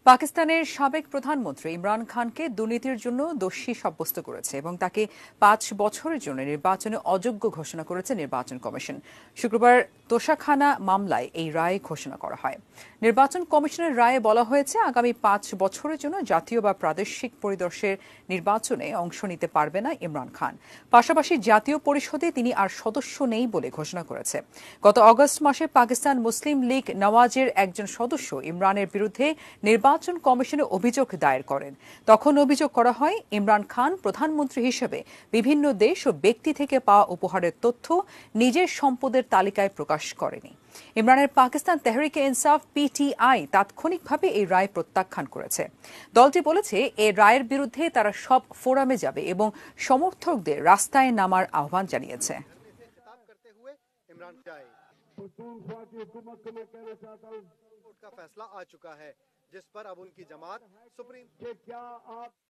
পাকিস্তানের সাবেক প্রধানমন্ত্রী ইমরান খানকে দুর্নীতির জন্য দোষী সাব্যস্ত করেছে এবং তাকে ৫ বছরের জন্য নির্বাচনে অযোগ্য ঘোষণা করেছে নির্বাচন কমিশন। শুক্রবার তোষাখানা মামলায় এই রায় ঘোষণা করা হয়। নির্বাচন কমিশনের রায়ে বলা হয়েছে, আগামী ৫ বছরের জন্য জাতীয় বা প্রাদেশিক পরিদর্শের নির্বাচনে অংশ নিতে পারবে না ইমরান খান। পাশাপাশি জাতীয় পরিষদে তিনি আর সদস্য নেই বলে ঘোষণা করেছে। গত অগস্ট মাসে পাকিস্তান মুসলিম লীগ নওয়াজের একজন সদস্য ইমরানের বিরুদ্ধে নির্বাচন কমিশনে অভিযোগ দায়ের করেন। তখন অভিযোগ করা হয়, ইমরান খান প্রধানমন্ত্রী হিসেবে বিভিন্ন দেশ ও ব্যক্তি থেকে পাওয়া উপহারের তথ্য নিজের সম্পদের তালিকায় প্রকাশ করেনি। ইমরানের পাকিস্তান তেহরিক-এ-ইনসাফ পিটিআই তাৎক্ষণিকভাবে এই রায় প্রত্যাখ্যান করেছে। দলটি বলেছে, এই রায়ের বিরুদ্ধে তারা সব ফোরামে যাবে এবং সমর্থকদের রাস্তায় নামার আহ্বান জানিয়েছে। का फैसला आ चुका है जिस पर अब उनकी जमात सुप्रीम